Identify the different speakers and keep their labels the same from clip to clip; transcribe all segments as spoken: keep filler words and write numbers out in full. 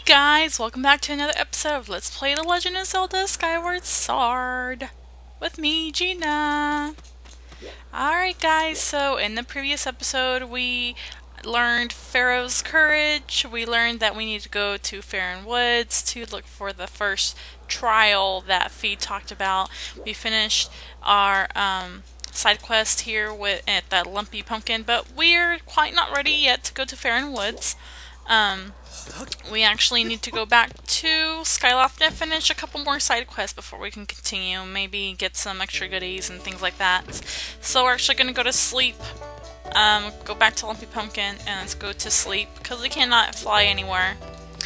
Speaker 1: guys, welcome back to another episode of Let's Play The Legend of Zelda Skyward Sword with me, Gina. Alright guys, so in the previous episode we learned Pharaoh's Courage. We learned that we need to go to Faron Woods to look for the first trial that Fee talked about. We finished our um, side quest here with at that lumpy pumpkin, but we're quite not ready yet to go to Faron Woods. Um, we actually need to go back to Skyloft and finish a couple more side quests before we can continue. Maybe get some extra goodies and things like that. So we're actually going to go to sleep. Um, go back to Lumpy Pumpkin and let's go to sleep because we cannot fly anywhere.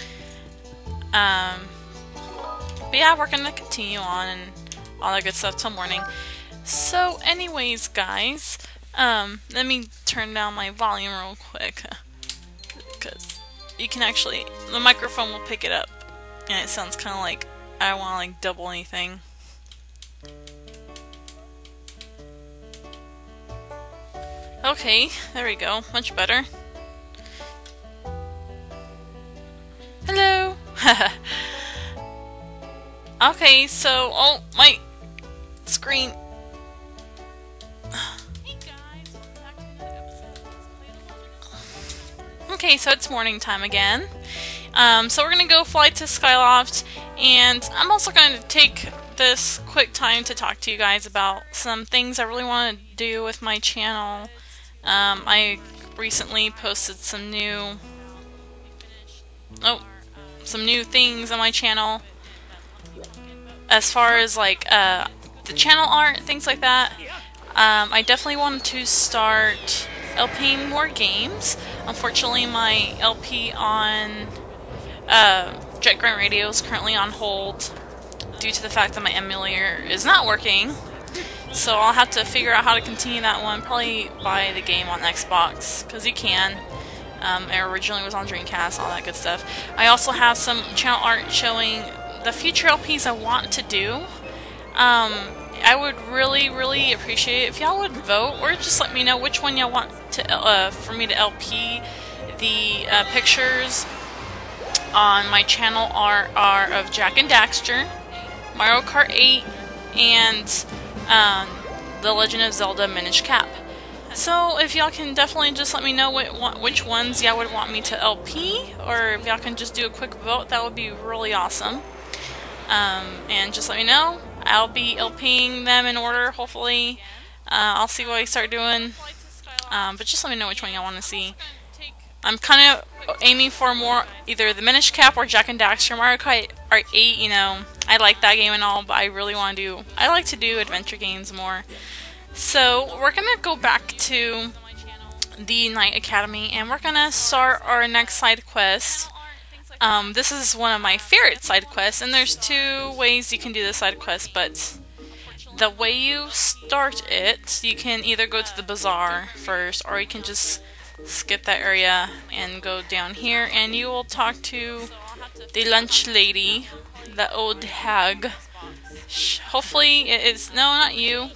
Speaker 1: Um, but yeah, we're going to continue on and all that good stuff till morning. So anyways, guys, um, let me turn down my volume real quick because you can actually, the microphone will pick it up, and it sounds kind of like I don't want to like double anything. Okay, there we go, much better. Hello! Okay, so, oh, my screen. Okay, so it's morning time again. Um, so we're going to go fly to Skyloft, and I'm also going to take this quick time to talk to you guys about some things I really want to do with my channel. Um, I recently posted some new, oh, some new things on my channel as far as like uh, the channel art, things like that. Um, I definitely wanted to start LPing more games. Unfortunately, my L P on uh, Jet Grunt Radio is currently on hold due to the fact that my emulator is not working. So I'll have to figure out how to continue that one. Probably buy the game on Xbox, because you can. Um, it originally was on Dreamcast, all that good stuff. I also have some channel art showing the future L Ps I want to do. Um, I would really, really appreciate it if y'all would vote, or just let me know which one y'all want to uh, for me to L P. The uh, pictures on my channel are, are of Jak and Daxter, Mario Kart eight, and um, The Legend of Zelda Minish Cap. So if y'all can definitely just let me know what, which ones y'all would want me to L P, or if y'all can just do a quick vote, that would be really awesome. Um, and just let me know. I'll be LPing them in order, hopefully. Uh, I'll see what I start doing. Um, but just let me know which one y'all want to see. I'm kind of aiming for more either the Minish Cap or Jak and Daxter. Mario Kart eight, you know, I like that game and all, but I really want to do, I like to do adventure games more. So we're going to go back to the Knight Academy and we're going to start our next side quest. Um, this is one of my favorite side quests, and there's two ways you can do this side quest, but the way you start it, you can either go to the bazaar first, or you can just skip that area and go down here, and you will talk to the lunch lady, the old hag. Hopefully it is, no, not you.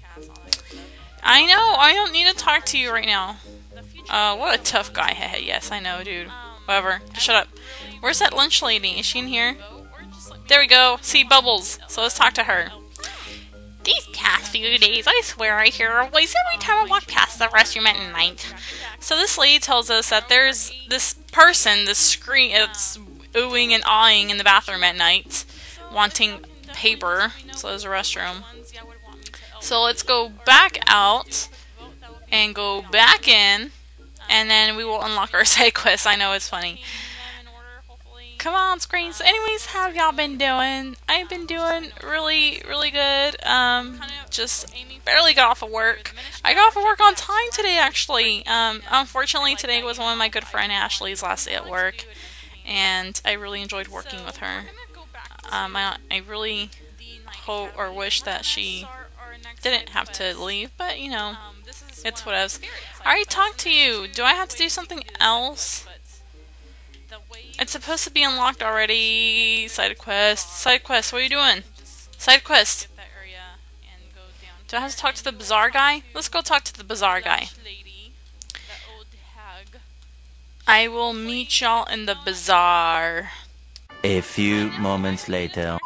Speaker 1: I know, I don't need to talk to you right now. Uh, what a tough guy. Yes, I know, dude. Whatever, just shut up. Where's that lunch lady? Is she in here? There we go. See, Bubbles. So let's talk to her. These past few days, I swear I hear her voice every time I walk past the restroom at night. So this lady tells us that there's this person, this scream, it's oohing and awing in the bathroom at night, wanting paper. So there's a restroom. So let's go back out and go back in, and then we will unlock our side quest. I know it's funny. Come on, screens. Anyways, how have y'all been doing? I've been doing really, really good. Um, just barely got off of work. I got off of work on time today, actually. Um, unfortunately, today was one of my good friend Ashley's last day at work, and I really enjoyed working with her. Um, I, I really hope or wish that she didn't have to leave, but you know, it's whatevs. I already talked to you. Do I have to do something else? It's supposed to be unlocked already. Side quest. Side quest. What are you doing? Side quest. Do I have to talk to the bazaar guy? Let's go talk to the bazaar guy. I will meet y'all in the bazaar.
Speaker 2: A few moments later.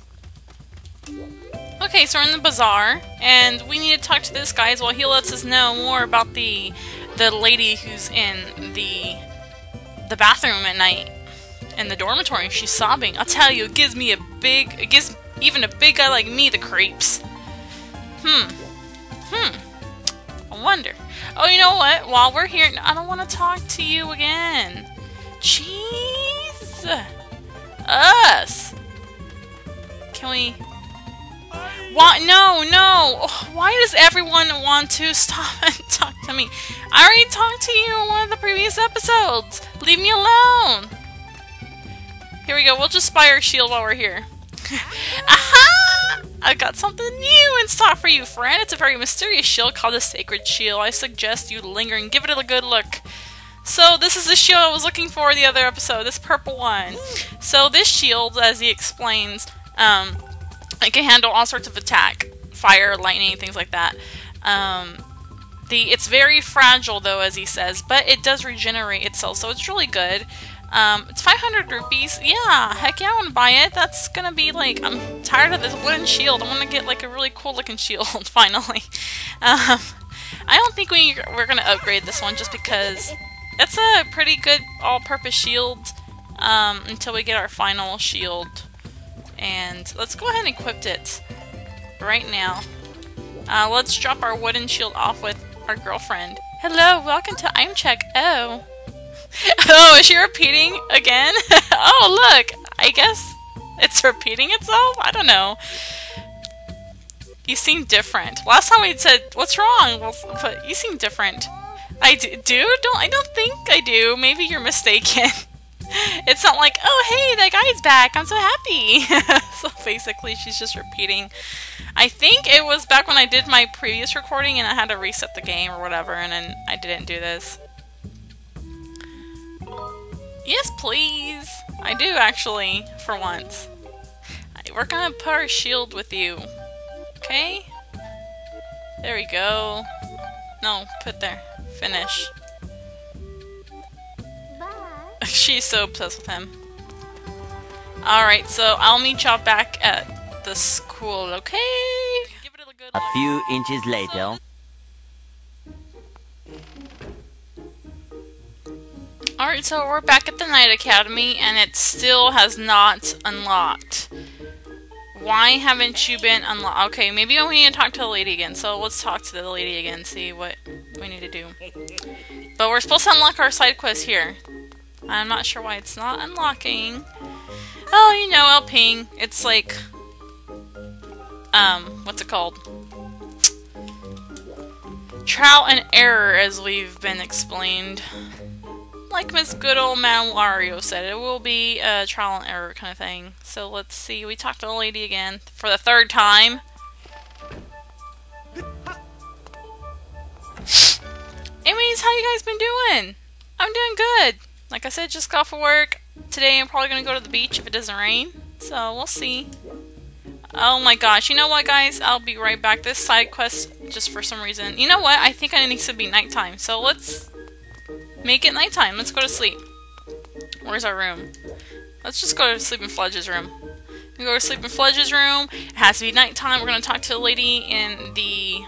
Speaker 1: Okay, so we're in the bazaar, and we need to talk to this guy as well. He lets us know more about the the lady who's in the the bathroom at night in the dormitory. She's sobbing. I'll tell you, it gives me a big, it gives even a big guy like me the creeps. Hmm. Hmm. I wonder. Oh, you know what? While we're here, I don't want to talk to you again. Jeez. Us. Can we? Why? No, no. Why does everyone want to stop and talk to me? I already talked to you in one of the previous episodes. Leave me alone. Here we go. We'll just buy our shield while we're here. Aha! I got something new in stock for you, friend. It's a very mysterious shield called the Sacred Shield. I suggest you linger and give it a good look. So this is the shield I was looking for the other episode, this purple one. So this shield, as he explains, um, it can handle all sorts of attack. Fire, lightning, things like that. Um, the It's very fragile though, as he says, but it does regenerate itself, so it's really good. Um, it's five hundred rupees. Yeah, heck yeah, I want to buy it. That's gonna be like, I'm tired of this wooden shield. I want to get like a really cool looking shield, finally. Um, I don't think we, we're gonna upgrade this one just because it's a pretty good all-purpose shield um, until we get our final shield. And let's go ahead and equip it right now. Uh, let's drop our wooden shield off with our girlfriend. Hello, welcome to I'm Check. Oh. Oh, is she repeating again? Oh, look! I guess it's repeating itself? I don't know. You seem different. Last time we said, what's wrong? Well, but you seem different. I do? Don't, I don't think I do. Maybe you're mistaken. It's not like, oh, hey, that guy's back. I'm so happy. So basically, she's just repeating. I think it was back when I did my previous recording and I had to reset the game or whatever, and then I didn't do this. Yes, please. I do, actually, for once. We're gonna put our shield with you. Okay? There we go. No, put there. Finish. She's so obsessed with him. Alright, so I'll meet y'all back at the school, okay? Give it a good
Speaker 2: A
Speaker 1: look.
Speaker 2: few inches later.
Speaker 1: Alright, so we're back at the Night Academy, and it still has not unlocked. Why haven't you been unlocked? Okay, maybe we need to talk to the lady again, so let's talk to the lady again, see what we need to do. But we're supposed to unlock our side quest here. I'm not sure why it's not unlocking. Oh, you know, LPing. It's like, um, what's it called? Trial and error, as we've been explained. Like Miss Good Old Man Wario said, it will be a trial and error kind of thing. So let's see, we talked to the lady again for the third time. Anyways, how you guys been doing? I'm doing good. Like I said, just got off of work. Today I'm probably going to go to the beach if it doesn't rain. So we'll see. Oh my gosh, you know what guys? I'll be right back. This side quest, just for some reason. You know what? I think it needs to be nighttime. So let's make it nighttime. Let's go to sleep. Where's our room? Let's just go to sleep in Fledge's room. We go to sleep in Fledge's room. It has to be nighttime. We're going to talk to the lady in the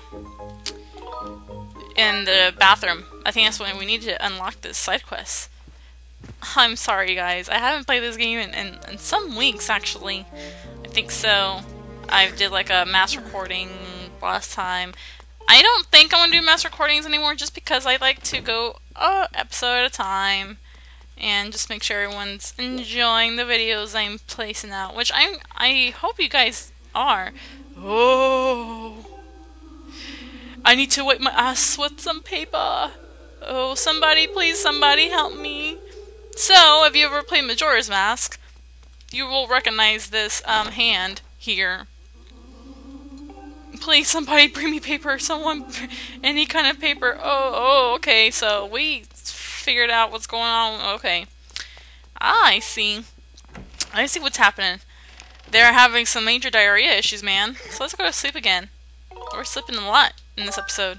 Speaker 1: in the bathroom. I think that's when we need to unlock this side quest. I'm sorry guys. I haven't played this game in, in, in some weeks actually. I think so. I did like a mass recording last time. I don't think I'm going to do mass recordings anymore just because I like to go a episode at a time and just make sure everyone's enjoying the videos I'm placing out, which I I hope you guys are. Oh, I need to wipe my ass with some paper. Oh, somebody, please, somebody help me. So, if you ever played Majora's Mask, you will recognize this um, hand here. Please, somebody bring me paper. Someone, any kind of paper. Oh, oh, okay. So we figured out what's going on. Okay. Ah, I see. I see what's happening. They're having some major diarrhea issues, man. So let's go to sleep again. We're sleeping a lot in this episode.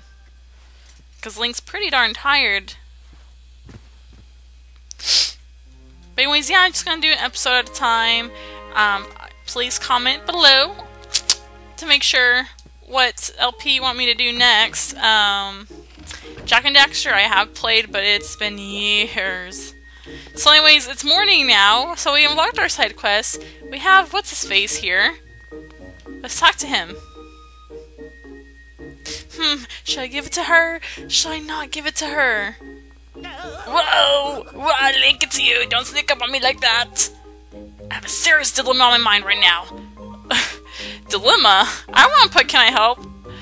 Speaker 1: Because Link's pretty darn tired. But anyways, yeah, I'm just gonna do an episode at a time. Um, please comment below to make sure what L P you want me to do next. Um, Jack and Daxter I have played, but it's been years. So anyways, it's morning now, so we unlocked our side quest. We have, what's his face here? Let's talk to him. Hmm, should I give it to her? Should I not give it to her? Whoa! Whoa, link it to you! Don't sneak up on me like that! I have a serious dilemma on my mind right now. Dilemma? I want to put can I help?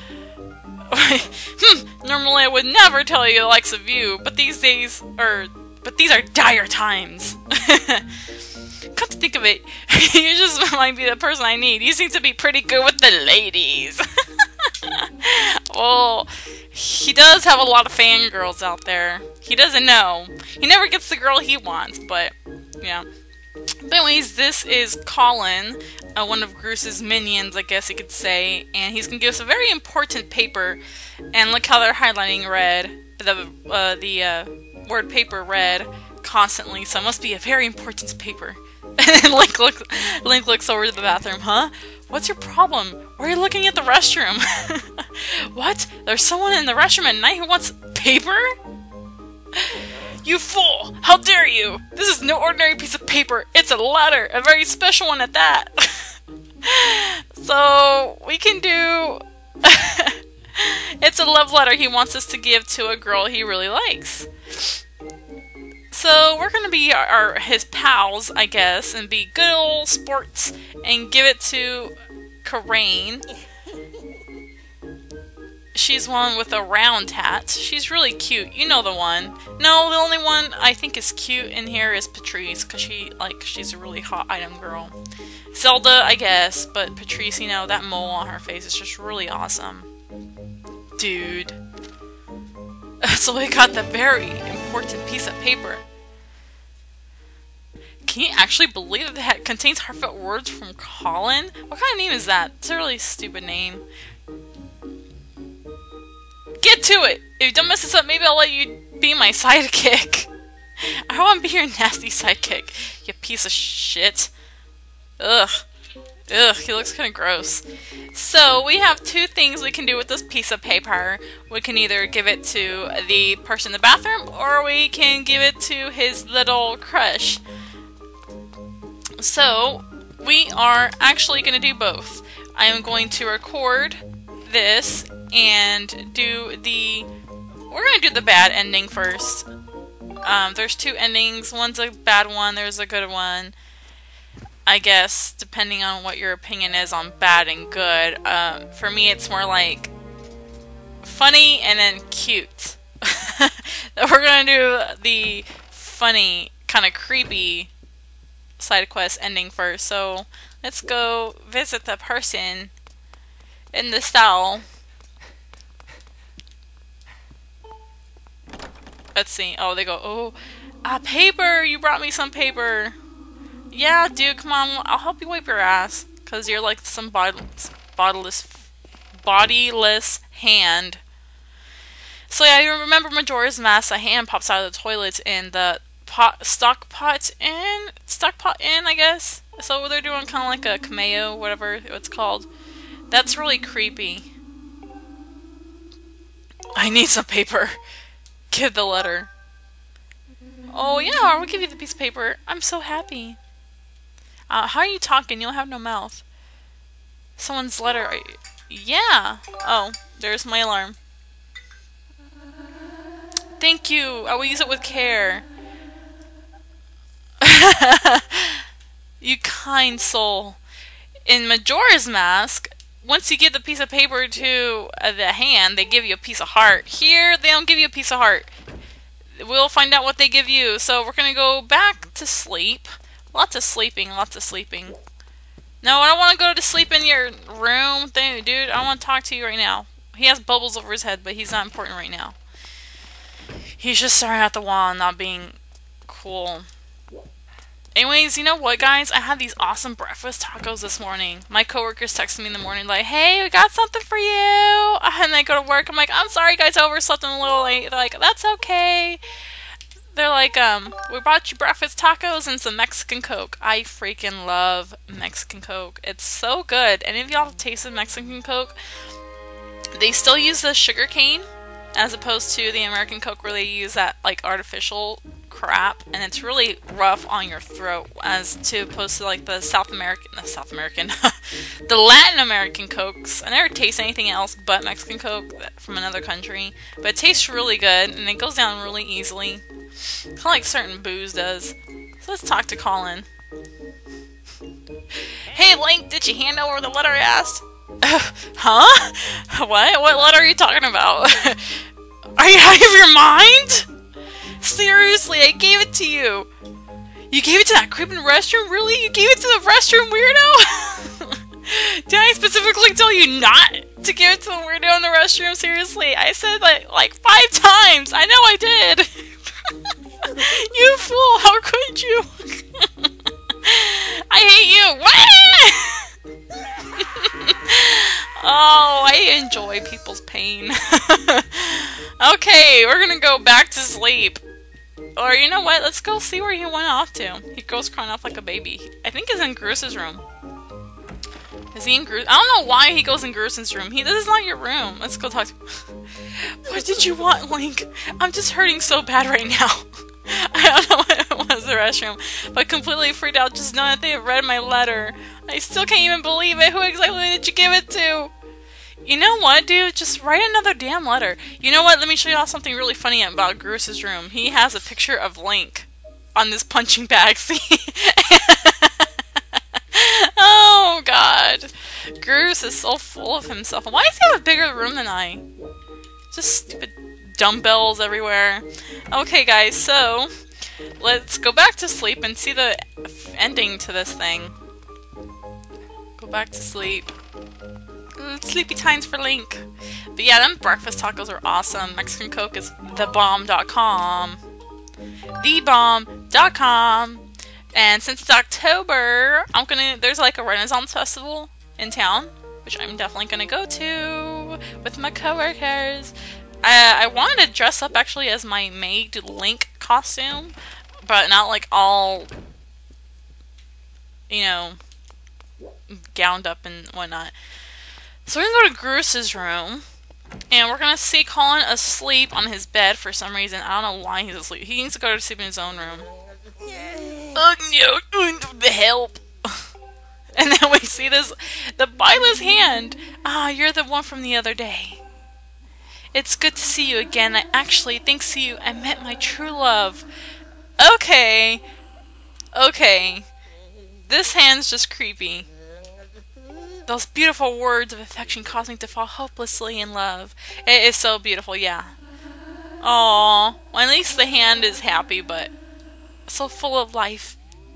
Speaker 1: hmm, normally I would never tell you the likes of you, but these days, or, but these are dire times. Come to think of it, you just might be the person I need. You seem to be pretty good with the ladies. Well, he does have a lot of fangirls out there. He doesn't know. He never gets the girl he wants, but, yeah. But anyways, this is Colin, uh, one of Groos's minions, I guess you could say, and he's going to give us a very important paper, and look how they're highlighting red, the, uh, the uh, word paper red, constantly, so it must be a very important paper. And Link looks, Link looks over to the bathroom, huh? What's your problem? Why are you looking at the restroom? What? There's someone in the restroom at night who wants paper? You fool! How dare you! This is no ordinary piece of paper. It's a letter, a very special one at that. So, we can do... It's a love letter he wants us to give to a girl he really likes. So, we're gonna be our, our, his pals, I guess, and be good old sports, and give it to Karain. She's one with a round hat. She's really cute. You know the one. No, the only one I think is cute in here is Patrice, because she, like, she's a really hot item girl. Zelda, I guess, but Patrice, you know, that mole on her face is just really awesome. Dude. So we got the very important piece of paper. Can you actually believe that that contains heartfelt words from Colin? What kind of name is that? It's a really stupid name. Get to it! If you don't mess this up, maybe I'll let you be my sidekick. I don't want to be your nasty sidekick, you piece of shit. Ugh. Ugh, he looks kind of gross. So, we have two things we can do with this piece of paper. We can either give it to the person in the bathroom, or we can give it to his little crush. So, we are actually going to do both. I am going to record this and do the... We're going to do the bad ending first. Um, there's two endings. One's a bad one, there's a good one. I guess, depending on what your opinion is on bad and good. Uh, for me, it's more like funny and then cute. We're going to do the funny, kind of creepy side quest ending first. So, let's go visit the person in the cell. Let's see. Oh, they go, oh, ah, paper! You brought me some paper! Yeah, dude, come on, I'll help you wipe your ass. Because you're like some bodiless, bodiless, bodiless hand. So yeah, you remember Majora's Mask, a hand pops out of the toilet in the pot, stock pot inn? Stock pot inn, I guess? So they're doing kind of like a cameo, whatever it's called. That's really creepy. I need some paper. Give the letter. Oh yeah, I'll give you the piece of paper. I'm so happy. Uh, how are you talking? You'll have no mouth. Someone's letter. Yeah. Oh, there's my alarm. Thank you. I will use it with care. You kind soul. In Majora's Mask, once you give the piece of paper to uh, the hand, they give you a piece of heart. Here, they don't give you a piece of heart. We'll find out what they give you. So we're going to go back to sleep. Lots of sleeping, lots of sleeping. No, I don't want to go to sleep in your room thing, dude. I want to talk to you right now. He has bubbles over his head, but he's not important right now. He's just staring at the wall and not being cool. Anyways, you know what, guys? I had these awesome breakfast tacos this morning. My coworkers texted me in the morning like, hey, we got something for you. And I go to work. I'm like, I'm sorry, guys, I overslept. I'm a little late. They're like, that's okay. they're like, um, we brought you breakfast tacos and some Mexican Coke. I freaking love Mexican Coke. It's so good. Any of y'all have tasted Mexican Coke? They still use the sugar cane as opposed to the American Coke where they use that like artificial crap, and it's really rough on your throat as to opposed to like the South American, the South American, the Latin American Cokes. I never taste anything else but Mexican Coke from another country, but it tastes really good and it goes down really easily, kind of like certain booze does. So let's talk to Colin. Hey Link, did you hand over the letter I asked? Huh? What? What letter are you talking about? Are you out of your mind? Seriously, I gave it to you. You gave it to that creep in the restroom? Really? You gave it to the restroom weirdo? Did I specifically tell you not to give it to the weirdo in the restroom? Seriously, I said that like five times. I know I did. You fool, how could you? I hate you. Oh, I enjoy people's pain. Okay, we're gonna go back to sleep. Or you know what? Let's go see where he went off to. He goes crying off like a baby. I think he's in Groos's room. Is he in Groos? I don't know why he goes in Groos's room. He this is not your room. Let's go talk to him. What did you want, Link? I'm just hurting so bad right now. I don't know what it was, the restroom, but completely freaked out just knowing that they have read my letter. I still can't even believe it. Who exactly did you give it to? You know what, dude? Just write another damn letter. You know what? Let me show you all something really funny about Groos's room. He has a picture of Link on this punching bag. See? Oh, God. Groos is so full of himself. Why does he have a bigger room than I? Just stupid dumbbells everywhere. Okay, guys, so let's go back to sleep and see the ending to this thing. Go back to sleep. Sleepy times for Link. But yeah, them breakfast tacos are awesome. Mexican Coke is the bomb dot com. the bomb dot com. And since it's October, I'm gonna there's like a Renaissance festival in town, which I'm definitely gonna go to with my coworkers. I I wanted to dress up actually as my maid Link costume, but not like all, you know, gowned up and whatnot. So we're gonna go to Groos's room, and we're gonna see Colin asleep on his bed for some reason. I don't know why he's asleep. He needs to go to sleep in his own room. Oh no! Help! And then we see this, the Byla's hand. Ah, you're the one from the other day. It's good to see you again. I actually, thanks to you, I met my true love. Okay. Okay. This hand's just creepy. Those beautiful words of affection caused me to fall hopelessly in love. It is so beautiful, yeah. Aww. Well, at least the hand is happy, but so full of life.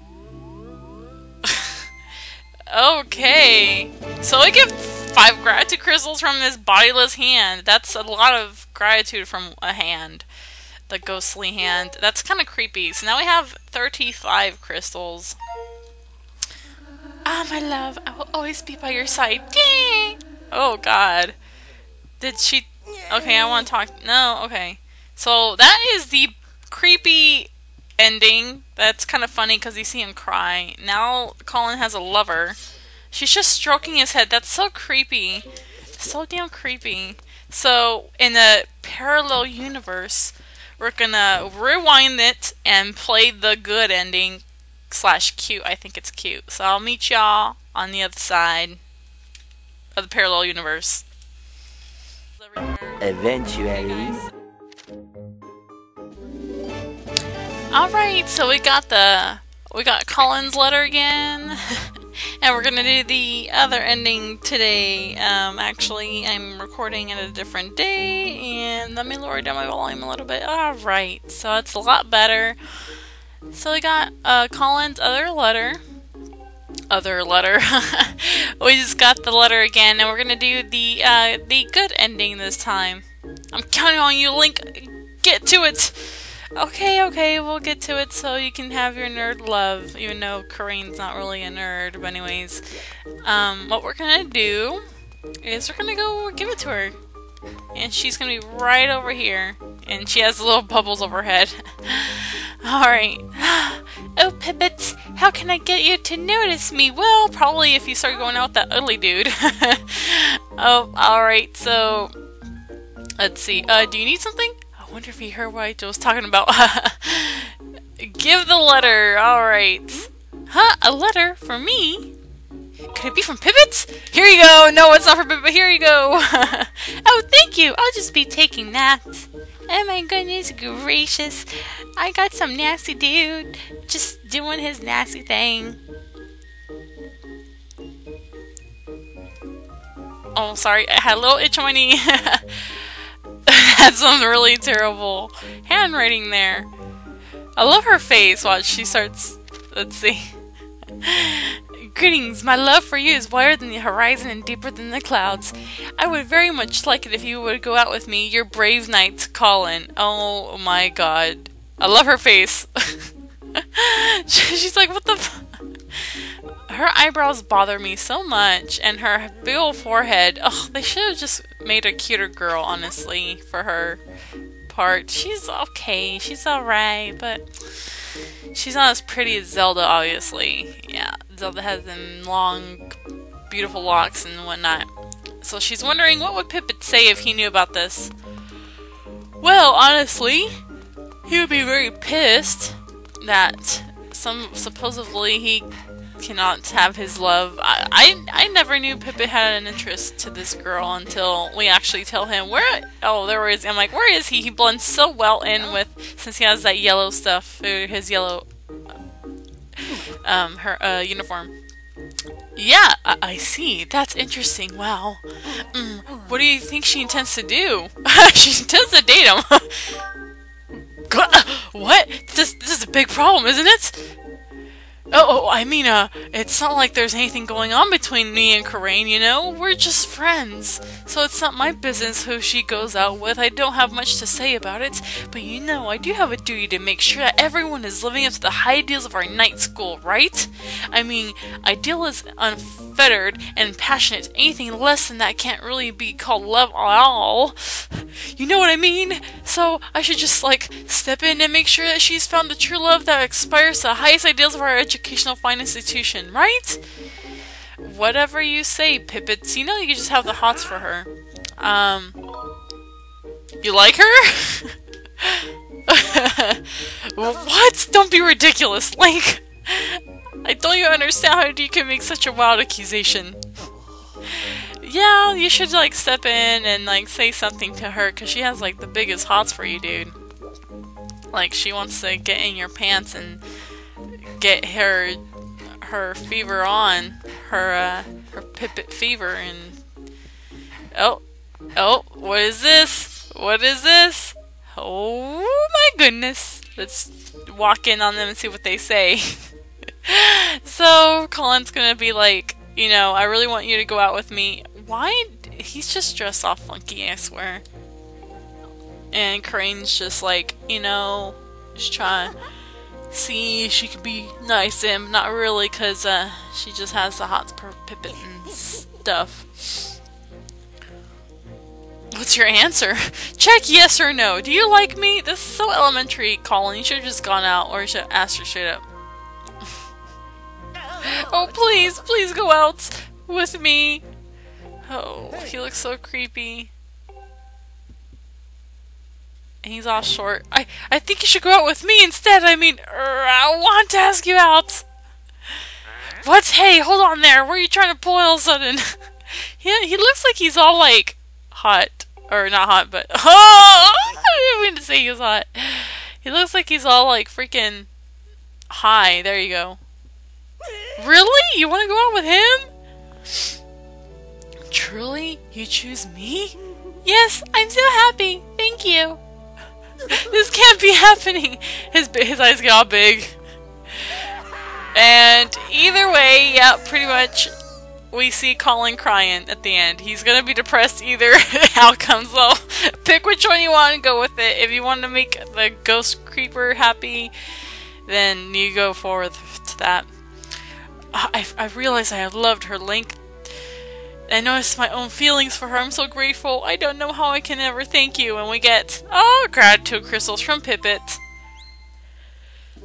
Speaker 1: Okay. So I get five gratitude crystals from this bodiless hand. That's a lot of gratitude from a hand. The ghostly hand. That's kind of creepy. So now we have thirty-five crystals. Ah, my love, I will always be by your side. Yay! Oh, God. Did she... Okay, I want to talk... No, okay. So, that is the creepy ending. That's kind of funny because you see him cry. Now, Colin has a lover. She's just stroking his head. That's so creepy. So damn creepy. So, in the parallel universe, we're gonna rewind it and play the good ending. Slash cute. I think it's cute. So I'll meet y'all on the other side of the parallel universe.
Speaker 2: Eventually.
Speaker 1: Alright, so we got the we got Colin's letter again. And we're gonna do the other ending today. Um actually I'm recording at a different day, and let me lower down my volume a little bit. Alright, so it's a lot better. So we got uh, Colin's other letter. Other letter. We just got the letter again, and we're gonna do the uh, the good ending this time. I'm counting on you, Link. Get to it. Okay, okay, we'll get to it so you can have your nerd love. Even though Corinne's not really a nerd, but anyways, um, what we're gonna do is we're gonna go give it to her, and she's gonna be right over here, and she has little bubbles over her head. Alright. Oh, Pippet, how can I get you to notice me? Well, probably if you start going out with that ugly dude. Oh, alright, so... Let's see. Uh, do you need something? I wonder if he heard what I was talking about. Give the letter. Alright. Huh? A letter? For me? Could it be from Pippet? Here you go! No, it's not for Pippet, here you go! Oh, thank you! I'll just be taking that. Oh my goodness gracious. I got some nasty dude just doing his nasty thing. Oh, sorry. I had a little itch on my knee. That's some really terrible handwriting there. I love her face. Watch, she starts... Let's see. Greetings, my love for you is wider than the horizon and deeper than the clouds. I would very much like it if you would go out with me, your brave knight, Colin. Oh my god. I love her face. She's like, what the f- Her eyebrows bother me so much, and her big old forehead. Ugh, they should have just made a cuter girl, honestly, for her part. She's okay, she's alright, but... she's not as pretty as Zelda, obviously. Yeah, Zelda has them long, beautiful locks and whatnot. So she's wondering, what would Pippet say if he knew about this? Well, honestly, he would be very pissed that some supposedly he cannot have his love. I, I, I never knew Pippet had an interest to this girl until we actually tell him where. Oh, there is. I'm like, where is he? He blends so well in with, since he has that yellow stuff, his yellow, um, her uh, uniform. Yeah, I, I see. That's interesting. Wow. Mm, what do you think she intends to do? She intends to date him. What? This this is a big problem, isn't it? Oh, I mean, uh, it's not like there's anything going on between me and Coraine, you know? We're just friends. So it's not my business who she goes out with. I don't have much to say about it. But you know, I do have a duty to make sure that everyone is living up to the high ideals of our night school, right? I mean, ideal is unfettered and passionate. Anything less than that can't really be called love at all. You know what I mean? So I should just, like, step in and make sure that she's found the true love that aspires to the highest ideals of our educational fine institution, right? Whatever you say, Pippets. You know you can just have the hots for her. Um... You like her? What? Don't be ridiculous. Like, I don't even understand how you can make such a wild accusation. Yeah, you should, like, step in and, like, say something to her, because she has, like, the biggest hots for you, dude. Like, she wants to get in your pants and get her her fever on. Her, uh, her Pippet fever, and... Oh, oh, what is this? What is this? Oh my goodness. Let's walk in on them and see what they say. So, Colin's gonna be like, you know, I really want you to go out with me. Why? He's just dressed all funky, I swear. And Coraine's just like, you know, just trying to see if she could be nice to him. Not really, because uh, she just has the hots per Pippet and stuff. What's your answer? Check yes or no. Do you like me? This is so elementary, Colin. You should have just gone out, or you should have asked her straight up. Oh, please, please go out with me. Oh, he looks so creepy. And he's all short. I, I think you should go out with me instead. I mean, er, I want to ask you out. What? Hey, hold on there. Where are you trying to pull all of a sudden? he, he looks like he's all, like, hot. Or not hot, but... Oh! I didn't mean to say he was hot. He looks like he's all, like, freaking high. There you go. Really? You want to go out with him? Truly? You choose me? Yes, I'm so happy. Thank you. This can't be happening. His his eyes get all big. And either way, yeah, pretty much we see Colin crying at the end. He's gonna be depressed either outcome, so pick which one you want and go with it. If you want to make the ghost creeper happy, then you go forward to that. I, I realized I have loved her, Link. I noticed my own feelings for her. I'm so grateful. I don't know how I can ever thank you. And we get, oh, gratitude crystals from Pippet.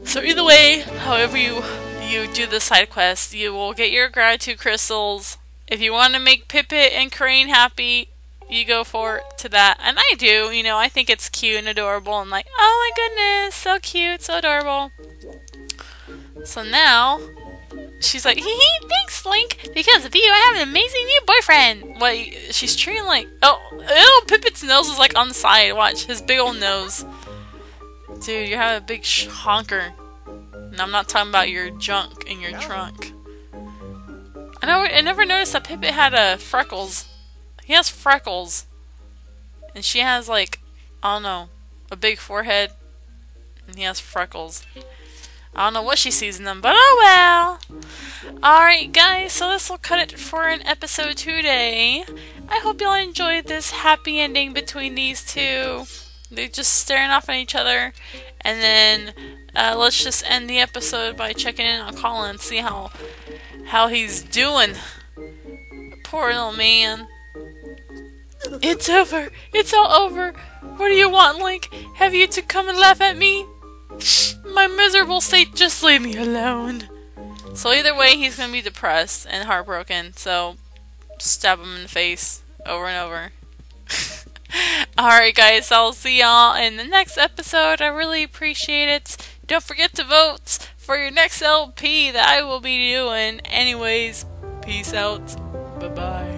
Speaker 1: So either way, however you you do the side quest, you will get your gratitude crystals. If you want to make Pippet and Crane happy, you go for it to that. And I do, you know, I think it's cute and adorable and like, oh my goodness, so cute, so adorable. So now, she's like, hee hee, thanks Link, because of you I have an amazing new boyfriend. What, she's treating like, oh, ew, Pippet's nose is like on the side, watch, his big old nose. Dude, you have a big sh honker. And I'm not talking about your junk in your trunk. I know. I never noticed that Pippet had a uh, freckles. He has freckles, and she has like, I don't know, a big forehead, and he has freckles. I don't know what she sees in them, but oh well. Alright guys, so this will cut it for an episode today. I hope y'all enjoyed this happy ending between these two. They're just staring off at each other, and then uh, let's just end the episode by checking in on Colin and see how how he's doing. Poor little man. It's over. It's all over. What do you want, Link? Have you to come and laugh at me? My miserable state, just leave me alone. So either way, he's gonna be depressed and heartbroken, so stab him in the face over and over. Alright guys, I'll see y'all in the next episode. I really appreciate it. Don't forget to vote for your next L P that I will be doing. Anyways, peace out. Bye bye.